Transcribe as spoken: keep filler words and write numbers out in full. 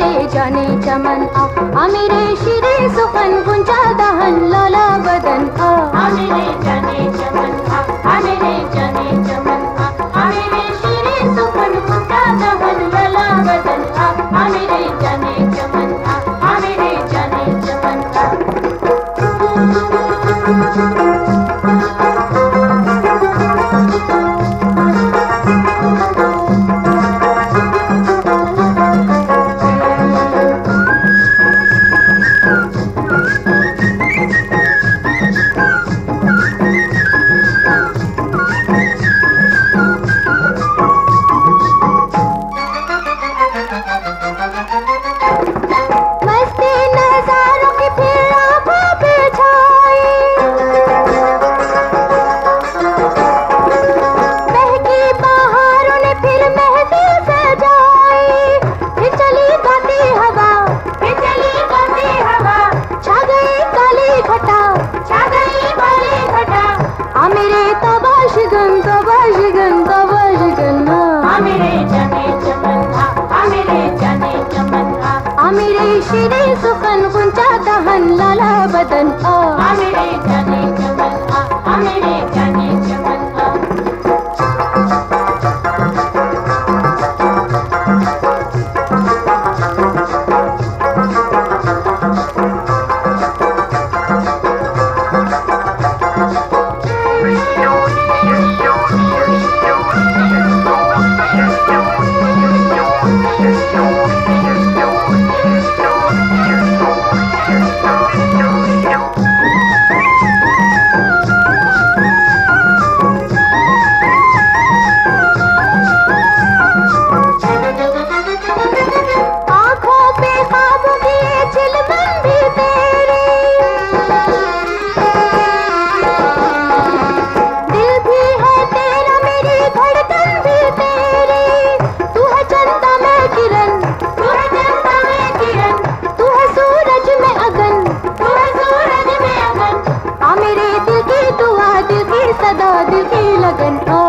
मेरे जाने चमन आ, आ मेरे शिरे सुखन गुंजा दहन लाला बदन आ, आ मेरे जाने चमन आ, आ मेरे जाने चमन आ, आ मेरे शिरे सुखन गुंजा दहन लाला बदन आ, आ मेरे जाने चमन आ, आ मेरे जाने चमन आ। शिरे सुखन गुंजा दहन लाला बदन आ, आ मेरे जाने चमन आ, आ मेरे जाने चमन आ। सदा दिल की लगन।